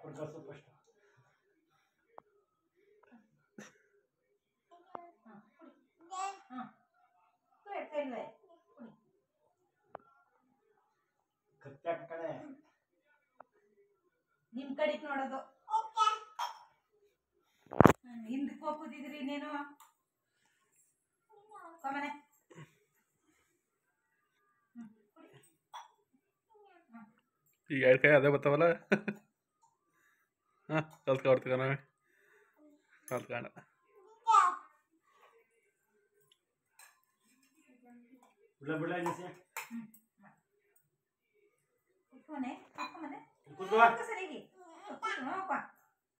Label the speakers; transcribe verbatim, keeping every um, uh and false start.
Speaker 1: ಹುಡುಗ ಫಸ್ಟ್ ಕತ್ತೆ ಕಡೆ ನಿಮ್ ಕಡೆ ನೋಡೋದು ಹಿಂದಕ್ಕೆ ಹೋಗ್ತಿದ್ರಿ ನೀನು ಕಮನೆ
Speaker 2: ಈಗ ಎರಡು ಕೈ ಅದೇ ಬರ್ತಾವಲ್ಲ ಹಾಂ ಕಲ್ತ್ಕೊಡ್ತೀವಿ ನಾವೇ ಕಲ್ತ್ಕೊಂಡ
Speaker 1: ಬಿಡ ಬಿಡ ನಿಸೆ
Speaker 3: ಕೂತ್ಕೊನೆ ಕೂತ್ಕೊನೆ
Speaker 1: ಕೂತ್ಕೋ
Speaker 3: ಸರಿಗೆ ಕೂತ್ಕೋ